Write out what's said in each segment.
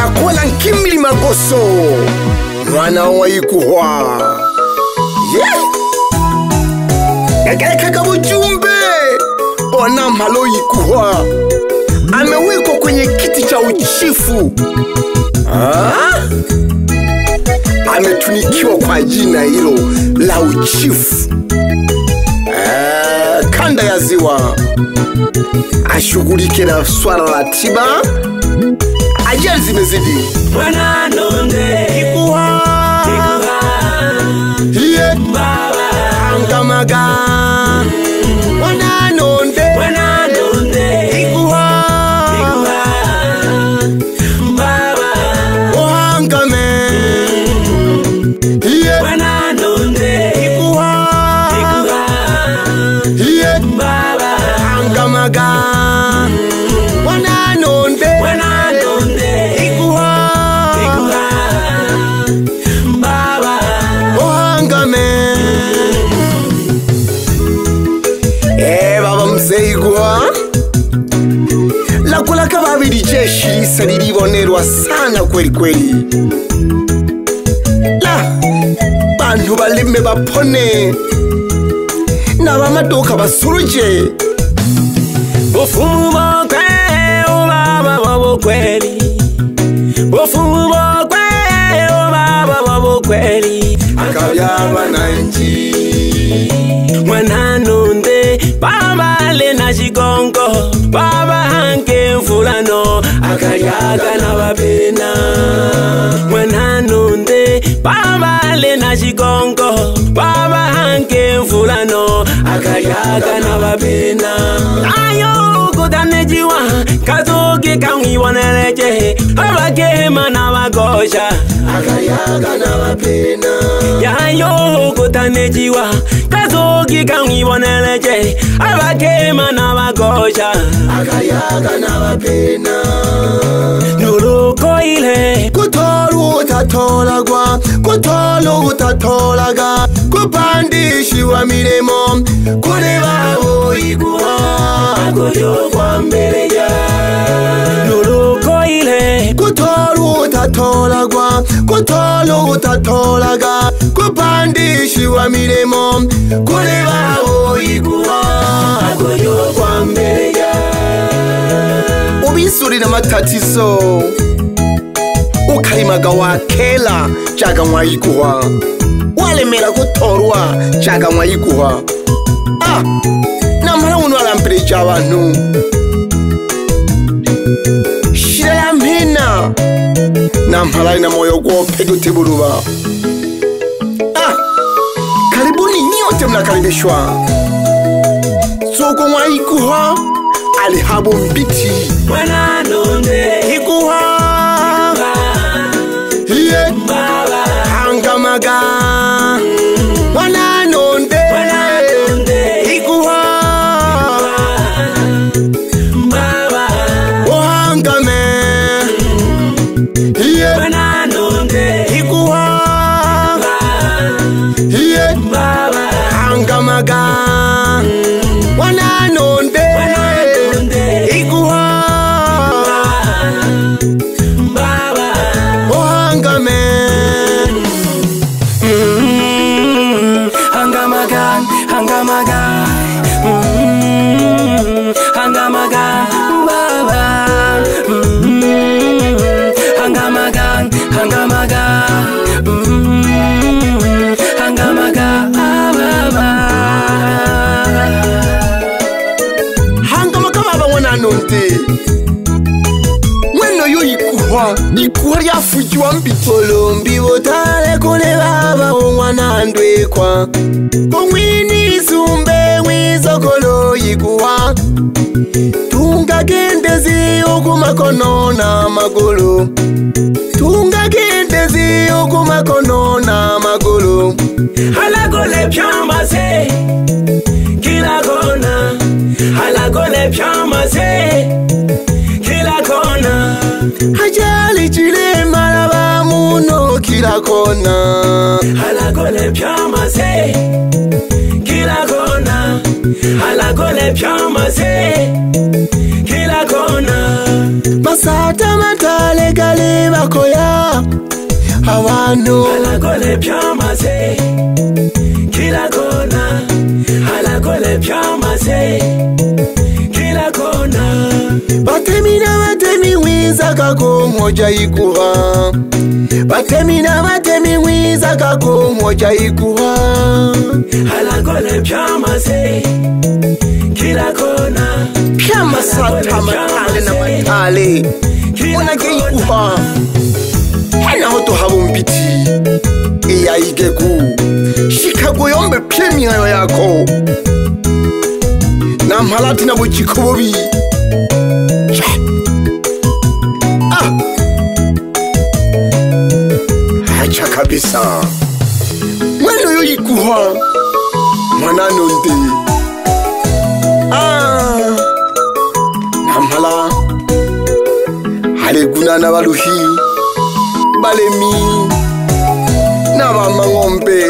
Akola nkimili magoso mwana wa ikuhwa Yagaleka bujumbe Ona malo ikuhwa amewekwa kwenye kiti cha uchifu ametunikiwa kwa jina hilo la uchifu kanda ya ziwa ashughulike na swala la tiba ajali zimezidi Mwana nonde ikuhwa hiye baba angamaga mwana nonde ikuhwa baba ohangame hiye Mwana nonde ikuhwa hiye baba angamaga mwana nonde ikuhwa baba ohangame baba mzee iguha lakulaka babiri jeshi lisa lilibonerwa sana kweli kweli la bantu balime bapone n'abamaduka basuruje Bofumu bokwe ubaba babokweli Bofumu bokwe ubaba babokweli akabyaba nanji Mwana nonde baba lena shigongo baba hanke mfulano akaryaga n'ababena Mwana nonde baba lena shigongo baba hanke mfulano akaryaga n'ababena ayo kudanejiwa kazoge kamwiboneleje abagema n'abagosha akayaga n'abapena yayo kudanejiwa kazoge kamwiboneleje abagema n'abagosha akayaga n'abapena nuruko ile kutoru utatolagwa kutoru utatolaga kupandishiwa miremo kuri babo iguha agoyo kwa mbele ya nuruko ile kutoru utatolagwa kutoru utatolaga kupandishiwa miremo kuri babo iguha agoyo kwa mbele ya ubisurira matatizo ukaimaga wakela chaga mwayikuha walemera kutorwa chaga mwayikuha namara uno alampereja abantu shira ya mpina namara ina moyo gwope guteburuba karibuni nyote mnakaribishwa soko mwayikuha alihabo mbiti Mwana nonde ikuha hiye baba angamaga mwana nonde ikuha baba ohangame hiye Mwana nonde ikuha hiye baba angamaga mwana nonde ikuha baba ohangame hangamagan hangamagan baba hangamagan baba hangamaga baba mwana nonde mweno yo ikuha lyafujiwa mbitolombi botale kule baba omwana ndwekwa komwini sumbe mwizokolo ikuha tungagendezi okumakono n'amagulu tungagendezi okumakono n'amagulu halagole pyamase kila kona halagole pyamase kila kona ajali chilema laba muno kila kona halagole pyamase kila kona halagole pyamase kila kona masata matale gale bakoya abantu halagole byamaze kila kona halagole byamaze kila kona batemi wiza kako moja ikuha batemi wiza kako moja ikuha halagole byamaze kila kona pyama sata matale na matale unake ikuha hena hoto habumpiti iya igeku shikago yombe pyemi hayo yako na mhalati na buchikobobi hacha kabisa mweno yo ikuha mwanano nde namhala haleguna na baluhi balemi na bamangombe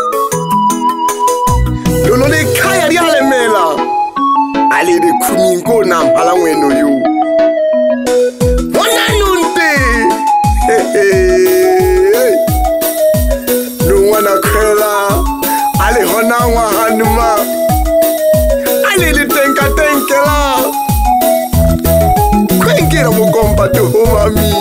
lolo le kaya lyalemela alele kumingo namhala mweno yo mwanano nde Nuwana kwela ale hona wa hanuma ale litenka tenkela kwengera mugomba tuhumami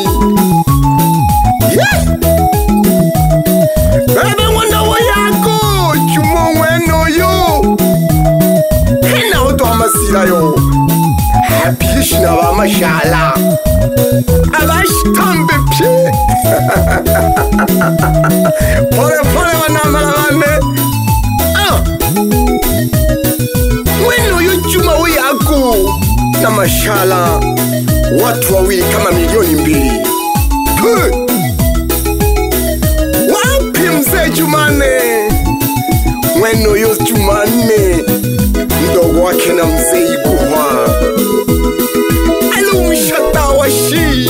bebe mwana wa yako chumo mweno yo hena hoto amasira yo habishina ba mashala abashitambe pye pole pole wanamala bane mweno yujuma wiyako na mashala watu wawili kama milioni 2 wapi mzee Jumane mweno yo Jumane mdogo wake na mzee Ikuha alumshata washi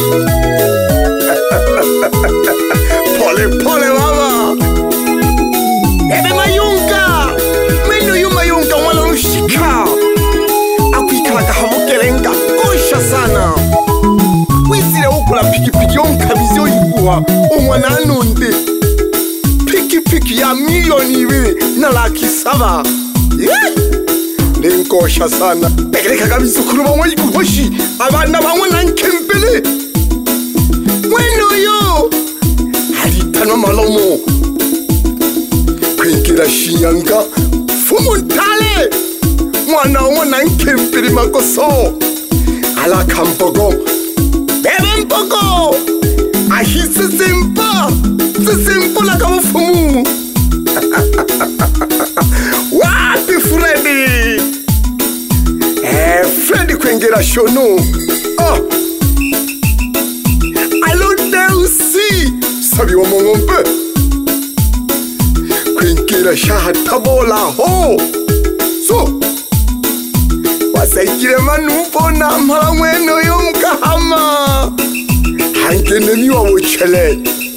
pole pole mama ebe mayunga mweno yu mayunga mwana lushika akuikalaga hamukelenga kosha sana wisire ukula pikipiki onkabizio Ikuha umwana anunde pikipiki ya milioni 2 na laki 7 lenkosha sana begereka kabisukuru bamwe Ikuhoshi abana bamwe nankembele mweno yo halitano malomo kwingira Shinyanga fumuntale mwana wa nankembele makoso ala kampogo bebe mpogo ahise simpa la kabufumu wapi Freddy Freddy kwengera shono alo Deusi sabi wa mongombe kwengera shaha tabola ho so wasaikire manupo na mhala mweno yo mkahama hangene niwa wochele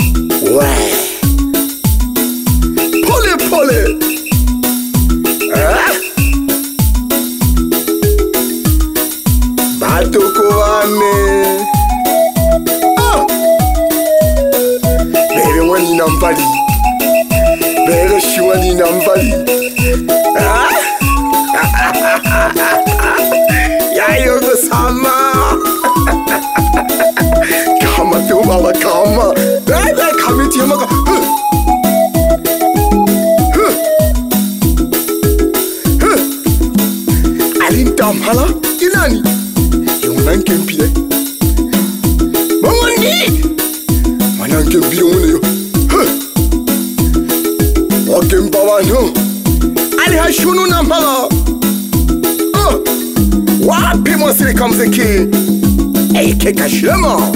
pole pole batoko wane bebe wani nambali bebe shiwani nambali yayo sama kama tu baba kama bebe kamiti maka alintamhala inani yonankempile mangoni manankempile muneyo wakempa bantu ali hashunu namphala wapi mwasirika mzeki eike kashema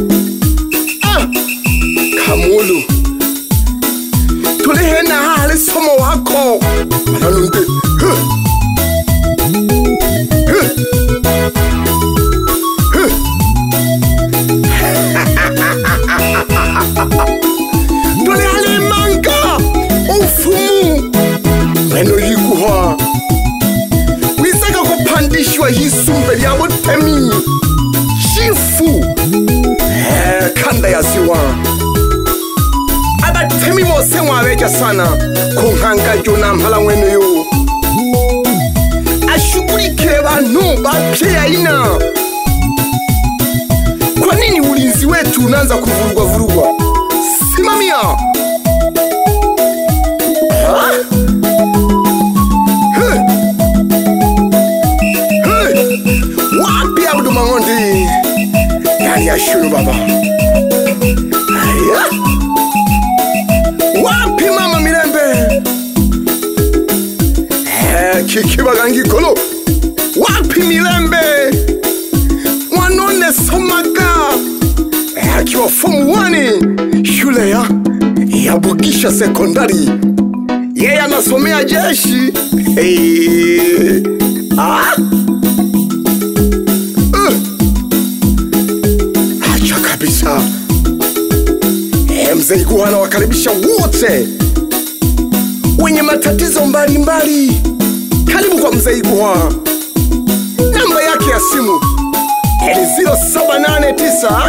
kamulu tulihena hali somo wako mananunde tulihali manga ufumu mweno Ikuha wisaka kupandishwa hisumbe lya butemi shifu kanda ya ziwa abatemi bose mwabeja sana kunkanga jona mpala mwenu yu ashugulike bantu bapya ina. Kwa nini ulinzi wetu unaanza kuvurugwa? Simamia. Wapi Abdu Mangondi? Yani ya shuru baba. Wapi Mama Mirembe? Kiki Bagangi Kolo. Wapi Mirembe? Mwanone Somaga akiwa form 1 shule ya Bugisha sekondari. Yeye anasomea jeshi. Acha kabisa. Mzee Iguha anawakaribisha wote wenye matatizo mbalimbali. Karibu kwa Mzee Iguha. Namba yake ya simu 0789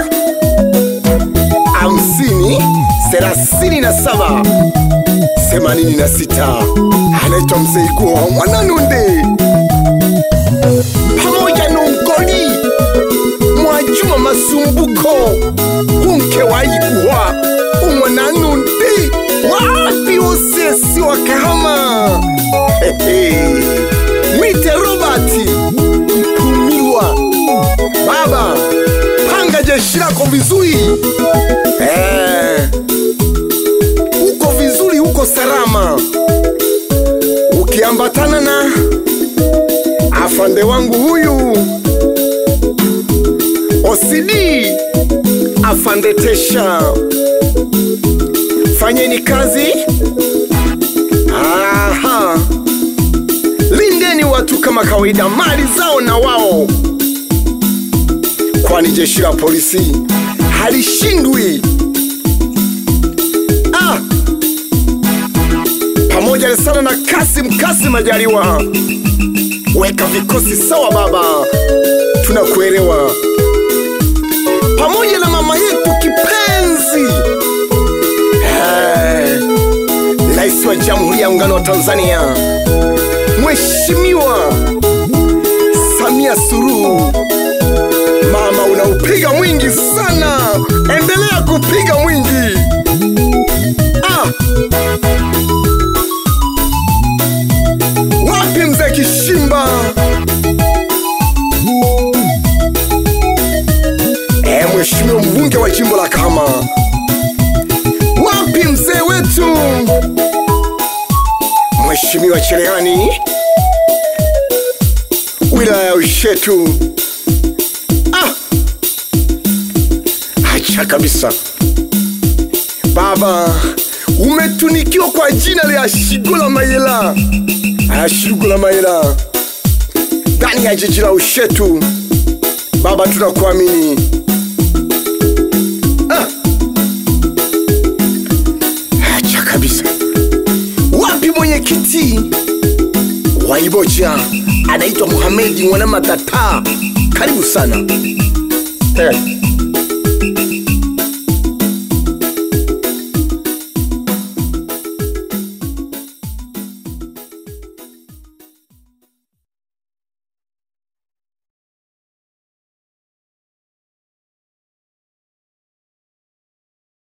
50 37 86. Anaitwa Mzee Iguha Mwananunde. Pamoja na Nkoli Mwajuma Masumbuko unke wa Iguha Mwananunde. Wapi usesi wa Kahama. Mwite Robert Mpumiwa. Baba, panga jeshi lako vizuri. Uko vizuri, uko salama. Ukiambatana na afande wangu huyu OCD afande Tesha, fanyeni kazi. Lindeni watu kama kawaida, mali zao na wao, kwani jeshi la polisi halishindwi. Pamoja sana na Kasim Majaliwa. Weka vikosi sawa baba, tunakuelewa. Pamoja na mama yetu kipenzi Rais wa Jamhuri ya Muungano wa Tanzania Mheshimiwa Samia Suluhu. Mama, unaupiga mwingi sana, endelea kupiga mwingi. Wapi Mzee Kishimba? Mheshimiwa mbunge wa jimbo la Kahama. Wapi mzee wetu Mheshimiwa Cherehani, wilaya ya Ushetu? Acha kabisa baba, umetunikiwa kwa jina la Shigula Mayela. Shigula Mayela ndani ya jiji la Ushetu. Baba, tunakuamini. Acha kabisa. Wapi mwenyekiti wa Iboja? Anaitwa Muhamedi Mwana Matata. Karibu sana.